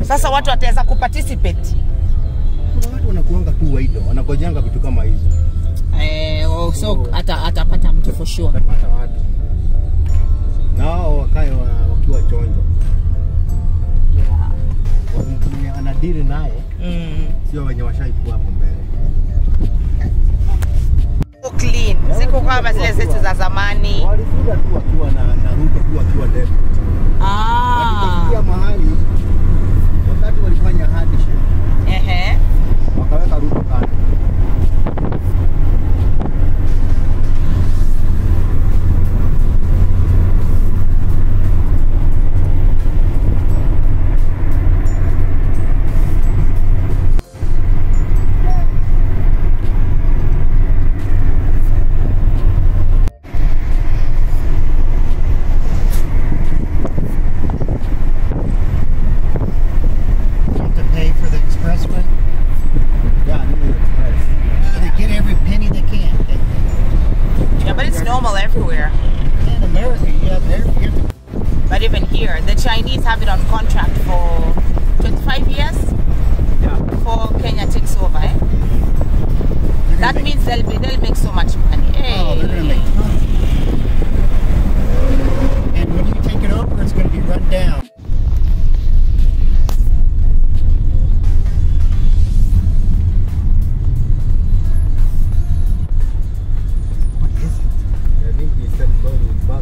Sasa watu wataweza kuparticipate. Kuna watu wanakuanga tu waido, wanakojanga vitu kama hizo. So atapata mtu for sure. Atapata watu. Nao wakae wakiwa chonjo. Mwenye anadiri naye sio wenye washaikuwa hapo mbele. Clean. Siko kama zile zetu za zamani. Walifika tu wakiwa na Ruto tu wakiwa deputy. Walipofikia mahali wakati walifanya handshake. Wakaweka Ruto kando. But even here, the Chinese have it on contract for 25 years before Kenya takes over. That means they'll make so much money. Oh, they're gonna make tons. And when you take it over, it's gonna be run down. What is it? I think he said going back